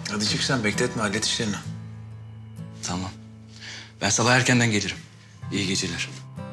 Hadi çık sen, bekletme, hallet işlerini. Tamam. Ben sabah erkenden gelirim. İyi geceler.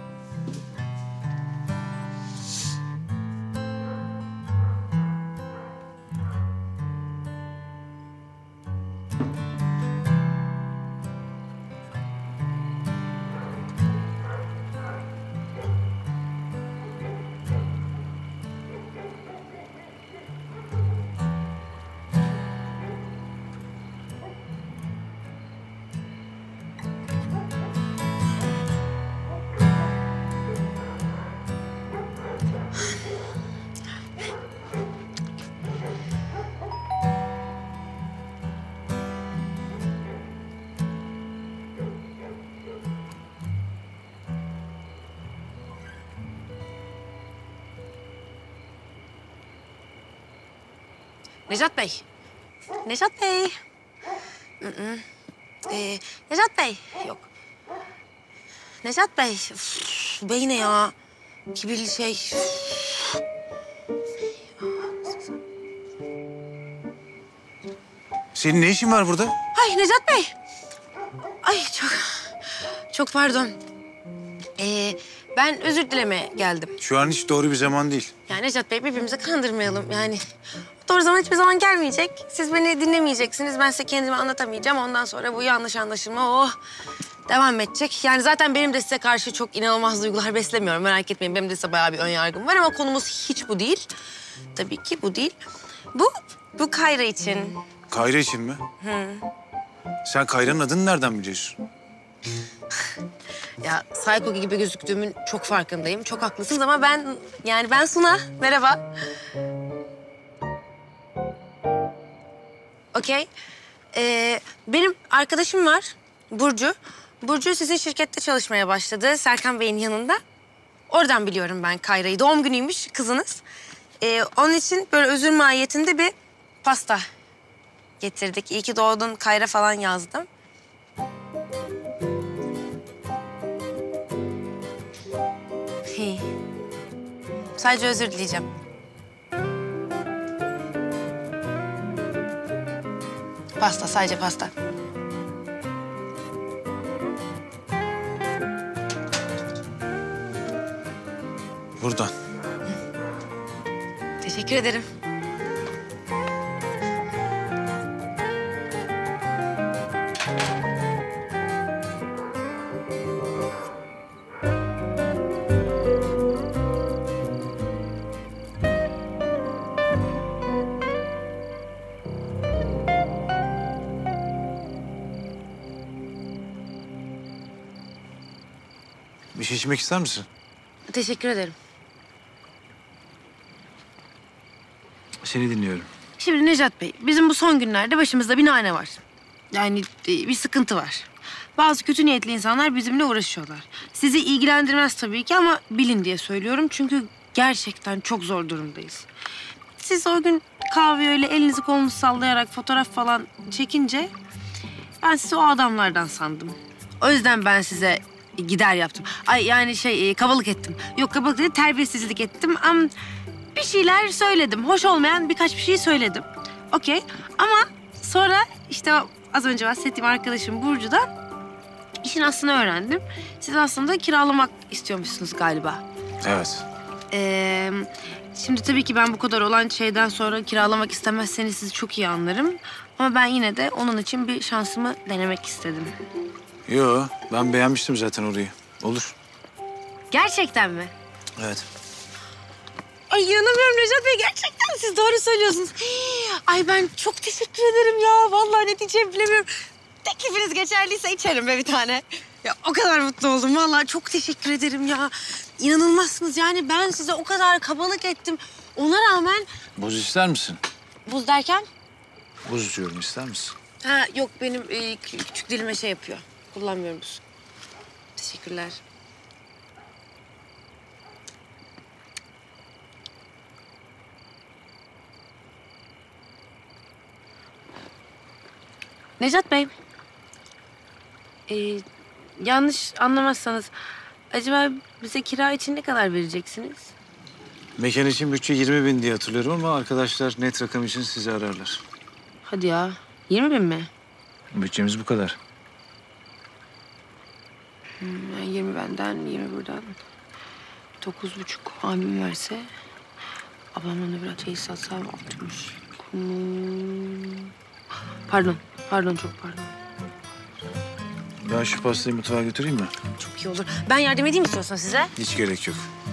Necat Bey. Necat Bey. Necat Bey. Yok. Necat Bey. Üf, bey ne ya? Kibirli şey. Senin ne işin var burada? Ay Necat Bey. Ay çok pardon. Ben özür dilemeye geldim. Şu an hiç doğru bir zaman değil. Yani Necat Bey birbirimizi kandırmayalım yani. Doğru zaman hiçbir zaman gelmeyecek. Siz beni dinlemeyeceksiniz. Ben size kendimi anlatamayacağım. Ondan sonra bu yanlış anlaşılma devam edecek. Yani zaten benim de size karşı çok inanılmaz duygular beslemiyorum. Merak etmeyin, benim de size bayağı bir ön yargım var ama konumuz hiç bu değil. Tabii ki bu değil. Bu Kayra için. Kayra için mi? Sen Kayra'nın adını nereden biliyorsun? Ya psycho gibi gözüktüğümün çok farkındayım. Çok haklısınız ama ben Suna. Merhaba. Okey. Benim arkadaşım var, Burcu. Burcu sizin şirkette çalışmaya başladı, Serkan Bey'in yanında. Oradan biliyorum ben Kayra'yı. Doğum günüymüş kızınız. Onun için böyle özür mahiyetinde bir pasta getirdik. İyi ki doğdun Kayra falan yazdım. Sadece özür dileyeceğim. Pasta, sadece pasta. Buradan. Teşekkür ederim. Bir şey içmek ister misin? Teşekkür ederim. Seni dinliyorum. Şimdi Necat Bey, bizim bu son günlerde başımızda bir nane var. Yani bir sıkıntı var. Bazı kötü niyetli insanlar bizimle uğraşıyorlar. Sizi ilgilendirmez tabii ki ama bilin diye söylüyorum. Çünkü gerçekten çok zor durumdayız. Siz o gün kahve öyle elinizi kolunuzu sallayarak fotoğraf falan çekince ben sizi o adamlardan sandım. O yüzden ben size gider yaptım. Ay yani kabalık ettim. Yok kabalık değil, terbiyesizlik ettim. Ama bir şeyler söyledim. Hoş olmayan birkaç bir şey söyledim. Okey. Ama sonra işte az önce bahsettiğim arkadaşım Burcu'dan işin aslını öğrendim. Siz aslında kiralamak istiyormuşsunuz galiba. Evet. Şimdi tabii ki ben bu kadar olan şeyden sonra kiralamak istemezseniz sizi çok iyi anlarım. Ama ben yine de onun için bir şansımı denemek istedim. Yo, ben beğenmiştim zaten orayı. Olur. Gerçekten mi? Evet. Ay inanamıyorum Necat Bey, gerçekten siz doğru söylüyorsunuz. Ay ben çok teşekkür ederim ya. Vallahi ne diyeceğimi bilemiyorum. Teklifiniz geçerliyse içerim be bir tane. Ya o kadar mutlu oldum vallahi, çok teşekkür ederim ya. İnanılmazsınız yani, ben size o kadar kabalık ettim. Ona rağmen... Buz ister misin? Buz derken? Buz içiyorum, ister misin? Ha yok, benim küçük dilime şey yapıyor. Kullanmıyorum buz. Teşekkürler. Necat Bey. Yanlış anlamazsanız acaba bize kira için ne kadar vereceksiniz? Mekan için bütçe 20.000 diye hatırlıyorum ama arkadaşlar net rakam için sizi ararlar. Hadi ya. 20 bin mi? Bütçemiz bu kadar. 20 benden, 20 buradan. 9,5 abim verse... Ablamla da biraz şey satsam 60. Pardon çok pardon. Ben şu pastayı mutfağa götüreyim mi? Çok iyi olur. Ben yardım edeyim istiyorsan size. Hiç gerek yok.